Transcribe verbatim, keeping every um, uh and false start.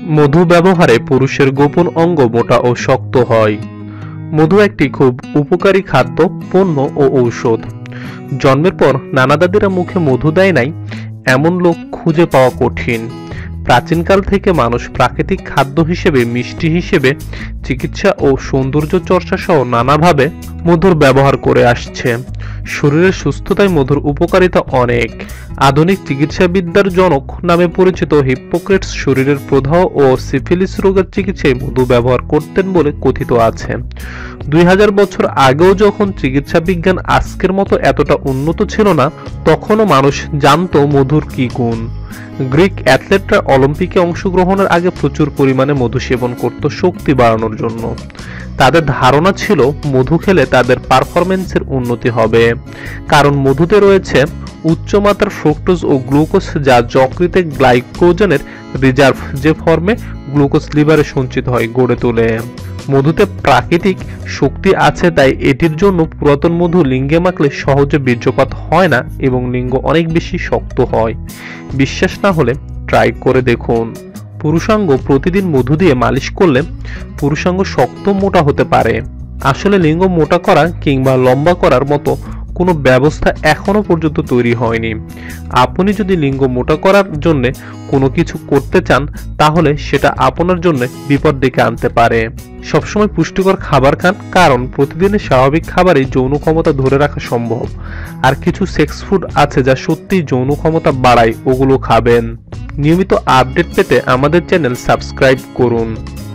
মধু ব্যবহারে পুরুষের গোপন অঙ্গ মোটা ও শক্ত হয়। মধু একটি খুব উপকারী খাদ্য, পণ্য ও ঔষধ। জন্মের পর নানা দাদিরা মুখে মধু দেয় নাই এমন লোক খুঁজে পাওয়া কঠিন। প্রাচীনকাল থেকে মানুষ প্রাকৃতিক খাদ্য হিসেবে, মিষ্টি হিসেবে, চিকিৎসা ও সৌন্দর্য চর্চা সহ নানাভাবে মধুর ব্যবহার করে আসছে। শরীরের সুস্থতায় মধুর উপকারিতা অনেক। আধুনিক চিকিৎসাবিদ্যার জনক নামে পরিচিত হিপ্পোক্রেটস শরীরের প্রদাহ ও সিফিলিস রোগের চিকিৎসায় মধু ব্যবহার করতেন বলে কথিত আছে। দুই হাজার বছর আগেও যখন চিকিৎসা বিজ্ঞান আজকের মতো এতটা উন্নত ছিল না, তখনও মানুষ জানতো মধুর কি গুণ। গ্রিক অ্যাথলেটরা অলিম্পিকে অংশগ্রহণের আগে প্রচুর পরিমাণে মধু সেবন করত শক্তি বাড়ানোর জন্য। তাদের ধারণা ছিল মধু খেলে তাদের পারফরম্যান্সের উন্নতি হবে, কারণ মধুতে রয়েছে উচ্চমাত্রার ফ্রুক্টোজ ও গ্লুকোজ, যা যকৃতে গ্লাইকোজেনের রিজার্ভ, যে ফর্মে গ্লুকোজ লিভারে সঞ্চিত হয়, গড়ে তোলে। মধুতে প্রাকৃতিক শক্তি আছে, তাই এটির জন্য পুরাতন মধু লিঙ্গে মাখলে সহজে বীর্যপাত হয় না এবং লিঙ্গ অনেক বেশি শক্ত হয়। বিশ্বাস না হলে ট্রাই করে দেখুন। পুরুষাঙ্গ প্রতিদিন মধু দিয়ে মালিশ করলে পুরুষাঙ্গ শক্ত মোটা হতে পারে। আসলে লিঙ্গ মোটা করা কিংবা লম্বা করার মতো কোনো ব্যবস্থা এখনো পর্যন্ত তৈরি হয়নি। আপনি যদি লিঙ্গ মোটা করার জন্য কোনো কিছু করতে চান, তাহলে সেটা আপনার জন্য বিপদ ডেকে আনতে পারে। সবসময় পুষ্টিকর খাবার খান, কারণ প্রতিদিনের স্বাভাবিক খাবারেই যৌন ক্ষমতা ধরে রাখা সম্ভব। আর কিছু সেক্স ফুড আছে যা সত্যিই যৌন ক্ষমতা বাড়ায়, ওগুলো খাবেন। নিয়মিত আপডেট পেতে আমাদের চ্যানেল সাবস্ক্রাইব করুন।